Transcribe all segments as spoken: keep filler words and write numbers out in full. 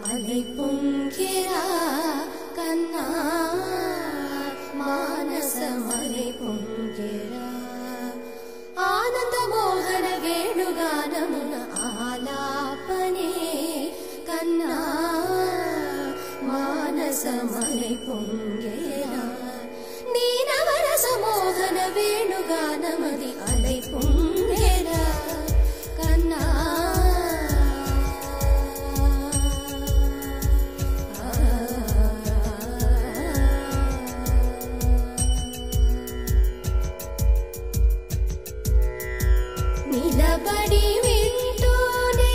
అలై పొంగెరా కన్నా మానసమలై పొంగెరా ఆనంద మోహన వేణుగానమున ఆలాపనే కన్నా మానసమలై పొంగెరా నీ నవరస మోహన వేణుగానమది అలై పొంగెరా కన్నా నిలబడి వింటూనే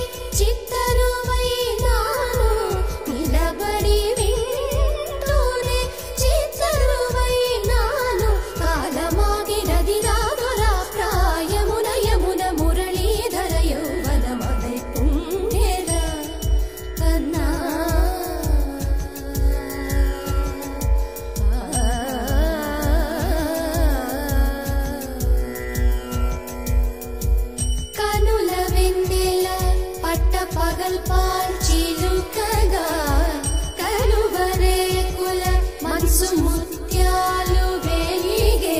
చిత్తరువైనాను నిలబడి వింటూనే చిత్తరువైనాను కాలమాగినది రాదురా ప్రాయమున యమున మురళీధర యౌవనమలై పొంగెరా కన్నా పగల్పాల్ చిలుకగా కలువరేకుల మనసు ముత్యాలు వెలిగే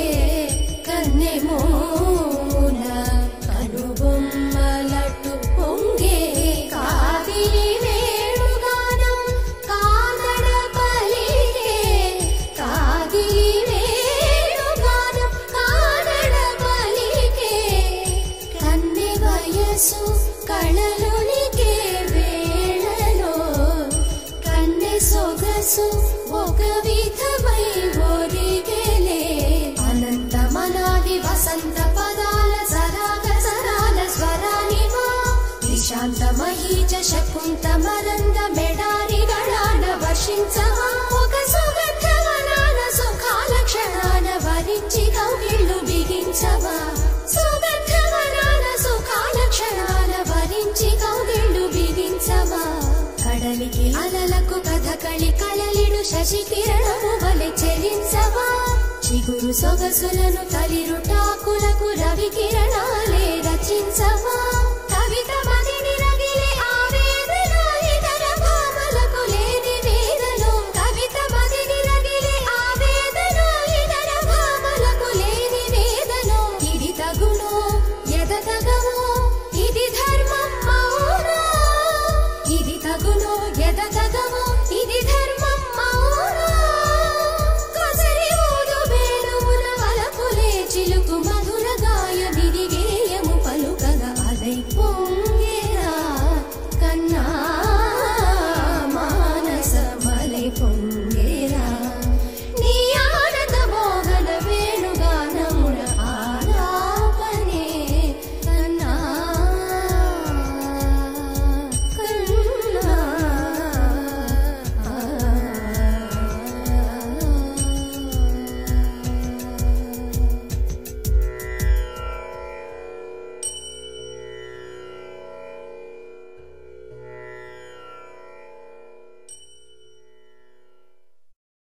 కన్నెమోన కనుబొమ్మలటు పొంగే కాదిలి వేణుగానం కాదడ పలిగే కాదిలి వేణుగానం కాదడ పలిగే కన్నె వయసు కళలునికే వేళలో కన్నె సొగసు ఒక విధమై ఒరిగెలే అనంతమనాది వసంత పదాల సరాగ సరాల స్వరానివా నిశాంత మహీజ శకుంత మరంద మెడారి గళాన వర్షించవా ఒక సుగంధవనాన సుఖాల క్షణాన వరించి కౌగిళ్ళు బిగించవా సుగంధవనాన సుఖాల క్షణాన వరించి కౌగిళ్ళు బిగించవా కడలికి అలలకు కథకళి కలలిడు శశి కిరణము వలె చెలించవా చిగురు సొగసులను తలిరుటాకులకు